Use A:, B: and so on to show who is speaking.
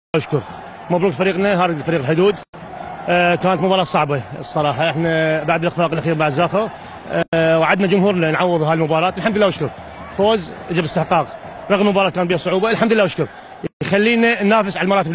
A: اشكر. مبروك فريقنا هذا فريق الحدود. كانت مباراة صعبة الصراحة، احنا بعد الاخفاق الاخير مع زاخو وعدنا جمهورنا نعوض هاي المباراة. الحمد لله واشكر، فوز يجب استحقاق رغم المباراة كان بها صعوبة. الحمد لله واشكر، يخلينا ننافس على المراتب.